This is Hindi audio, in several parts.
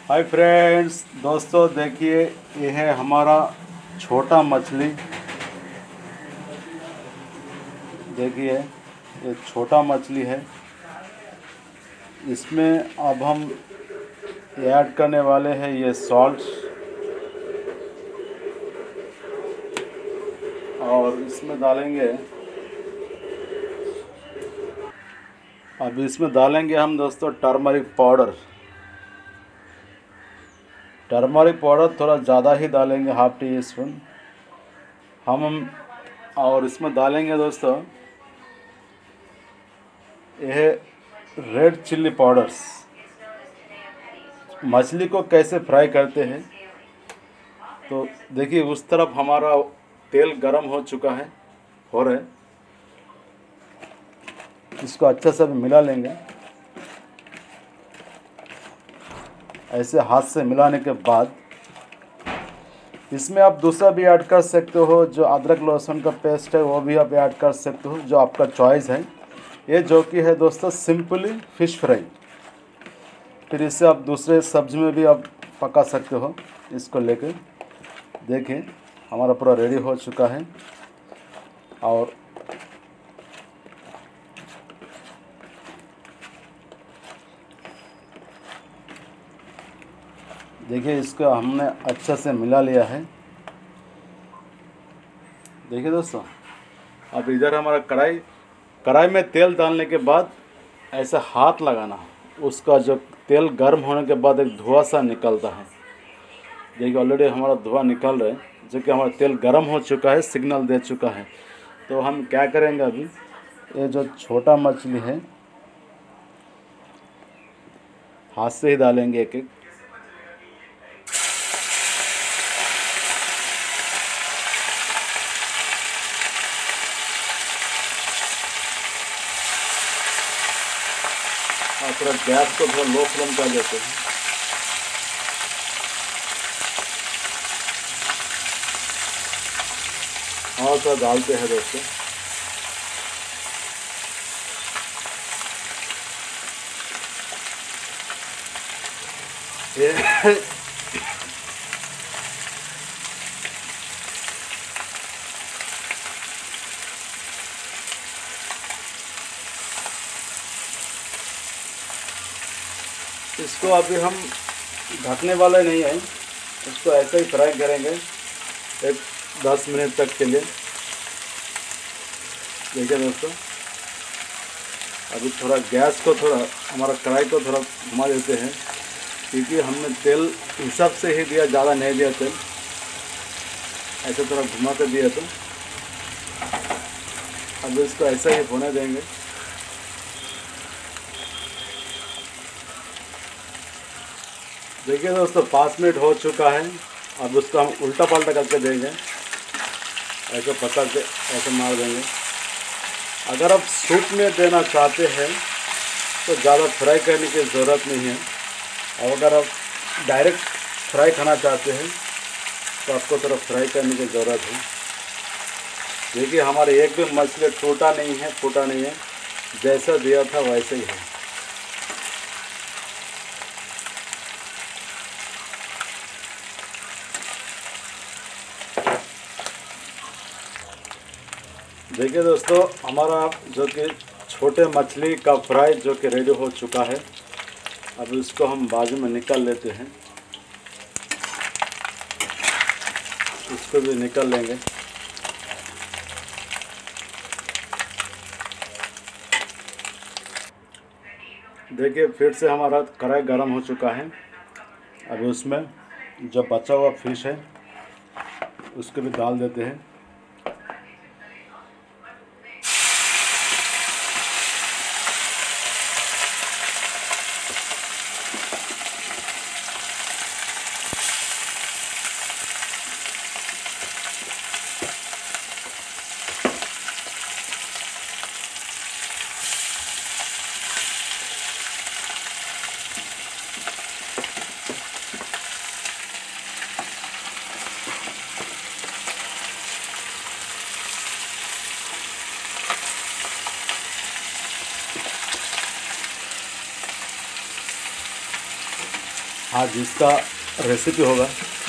हाय फ्रेंड्स, दोस्तों देखिए, ये है हमारा छोटा मछली। देखिए, ये छोटा मछली है। इसमें अब हम ऐड करने वाले हैं ये सॉल्ट, और इसमें डालेंगे, अब इसमें डालेंगे हम दोस्तों टर्मरिक पाउडर। टर्मरिक पाउडर थोड़ा ज़्यादा ही डालेंगे, हाफ टी स्पून हम। और इसमें डालेंगे दोस्तों यह रेड चिल्ली पाउडर्स। मछली को कैसे फ्राई करते हैं, तो देखिए उस तरफ हमारा तेल गरम हो चुका है, हो रहा है। इसको अच्छे से मिला लेंगे। ऐसे हाथ से मिलाने के बाद इसमें आप दूसरा भी ऐड कर सकते हो, जो अदरक लहसुन का पेस्ट है वो भी आप ऐड कर सकते हो, जो आपका चॉइस है। ये जो कि है दोस्तों सिंपली फ़िश फ्राई। फिर इसे आप दूसरे सब्जी में भी आप पका सकते हो। इसको लेकर देखिए हमारा पूरा रेडी हो चुका है। और देखिए इसको हमने अच्छे से मिला लिया है। देखिए दोस्तों, अब इधर हमारा कढ़ाई में तेल डालने के बाद ऐसा हाथ लगाना, उसका जो तेल गर्म होने के बाद एक धुआं सा निकलता है। देखिए ऑलरेडी हमारा धुआं निकल रहा है, जो कि हमारा तेल गर्म हो चुका है, सिग्नल दे चुका है। तो हम क्या करेंगे, अभी ये जो छोटा मछली है हाथ से ही डालेंगे एक एक। और थोड़ा गैस को थोड़ा लो फ्लेम कर देते हैं। और थोड़ा डालते हैं दोस्तों। ये इसको अभी हम ढकने वाले नहीं हैं, इसको ऐसे ही फ्राई करेंगे एक 10 मिनट तक के लिए। देखिए दोस्तों, अभी थोड़ा गैस को थोड़ा हमारा कढ़ाई को थोड़ा घुमा देते हैं, क्योंकि हमने तेल हिसाब से ही दिया, ज़्यादा नहीं दिया तेल। ऐसे थोड़ा घुमा कर दिया तो अब इसको ऐसा ही होने देंगे। देखिए दोस्तों, 5 मिनट हो चुका है। अब उसको हम उल्टा पलटा करके देंगे, ऐसे पकड़ के ऐसे मार देंगे। अगर आप सूप में देना चाहते हैं तो ज़्यादा फ्राई करने की ज़रूरत नहीं है, और अगर आप डायरेक्ट फ्राई खाना चाहते हैं तो आपको थोड़ा फ्राई करने की ज़रूरत है। देखिए हमारे एक भी मछली टूटा नहीं है, फूटा नहीं है, जैसा दिया था वैसे ही है। देखिए दोस्तों, हमारा जो कि छोटे मछली का फ्राई जो कि रेडी हो चुका है। अब इसको हम बाजू में निकाल लेते हैं, इसको भी निकाल लेंगे। देखिए फिर से हमारा कढ़ाई गर्म हो चुका है। अब उसमें जो बचा हुआ फिश है उसको भी डाल देते हैं। आज जिसका रेसिपी होगा,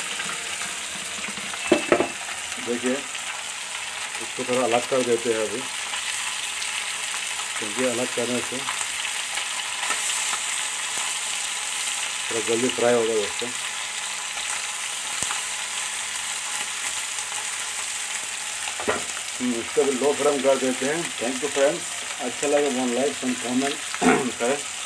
देखिए इसको थोड़ा अलग कर देते हैं अभी, क्योंकि अलग करने से थोड़ा जल्दी फ्राई होगा दोस्तों। इसको भी लो फ्लेम कर देते हैं। थैंक यू फ्रेंड्स, अच्छा लगे वन लाइक एंड कमेंट करें।